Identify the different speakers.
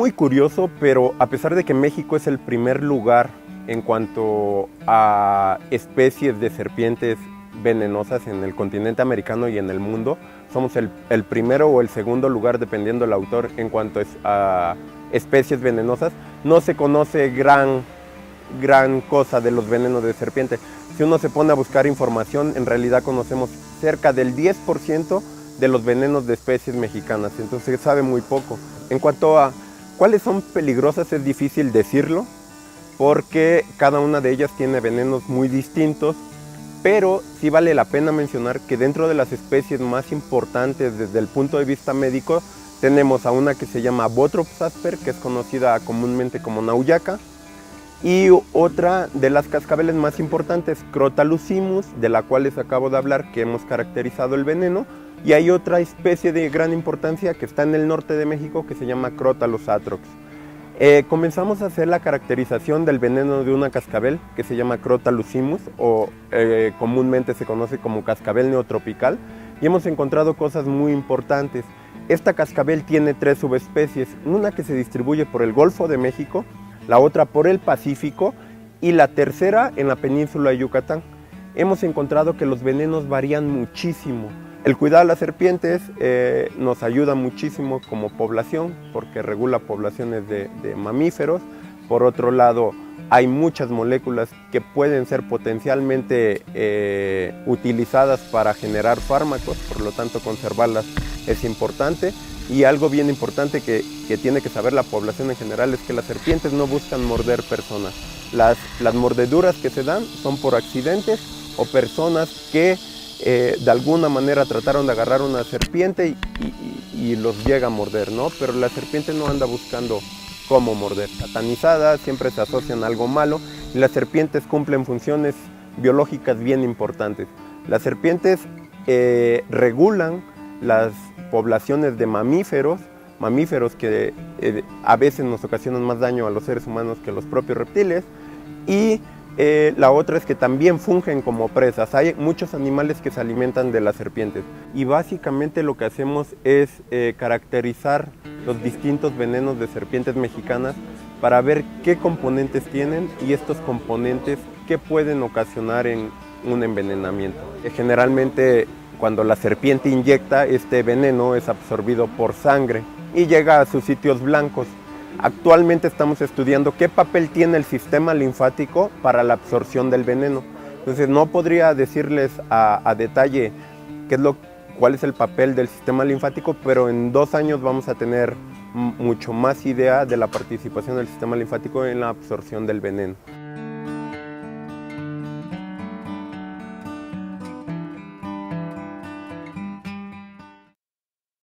Speaker 1: muy curioso, pero a pesar de que México es el primer lugar en cuanto a especies de serpientes venenosas en el continente americano y en el mundo, somos el primero o el segundo lugar, dependiendo del autor, en cuanto a especies venenosas. No se conoce gran cosa de los venenos de serpiente. Si uno se pone a buscar información, en realidad conocemos cerca del 10% de los venenos de especies mexicanas, entonces se sabe muy poco. En cuanto a cuáles son peligrosas, es difícil decirlo, porque cada una de ellas tiene venenos muy distintos, pero sí vale la pena mencionar que dentro de las especies más importantes desde el punto de vista médico, tenemos a una que se llama Bothrops asper, que es conocida comúnmente como nauyaca, y otra de las cascabeles más importantes, Crotalus, de la cual les acabo de hablar, que hemos caracterizado el veneno. Y hay otra especie de gran importancia que está en el norte de México, que se llama Crotalus atrox. Comenzamos a hacer la caracterización del veneno de una cascabel que se llama Crotalus o comúnmente se conoce como cascabel neotropical, y hemos encontrado cosas muy importantes. Esta cascabel tiene 3 subespecies, una que se distribuye por el Golfo de México, la otra por el Pacífico y la tercera en la península de Yucatán. Hemos encontrado que los venenos varían muchísimo. El cuidado de las serpientes nos ayuda muchísimo como población, porque regula poblaciones de mamíferos. Por otro lado, hay muchas moléculas que pueden ser potencialmente utilizadas para generar fármacos, por lo tanto conservarlas es importante. Y algo bien importante que tiene que saber la población en general es que las serpientes no buscan morder personas. Las mordeduras que se dan son por accidentes o personas que de alguna manera trataron de agarrar una serpiente y los llega a morder, ¿no? Pero la serpiente no anda buscando cómo morder. Satanizadas, siempre se asocian a algo malo, y las serpientes cumplen funciones biológicas bien importantes. Las serpientes regulan las poblaciones de mamíferos que a veces nos ocasionan más daño a los seres humanos que los propios reptiles, y la otra es que también fungen como presas. Hay muchos animales que se alimentan de las serpientes, y básicamente lo que hacemos es caracterizar los distintos venenos de serpientes mexicanas para ver qué componentes tienen y estos componentes qué pueden ocasionar en un envenenamiento. Generalmente cuando la serpiente inyecta, este veneno es absorbido por sangre y llega a sus sitios blancos. Actualmente estamos estudiando qué papel tiene el sistema linfático para la absorción del veneno. Entonces no podría decirles a detalle cuál es el papel del sistema linfático, pero en 2 años vamos a tener mucho más idea de la participación del sistema linfático en la absorción del veneno.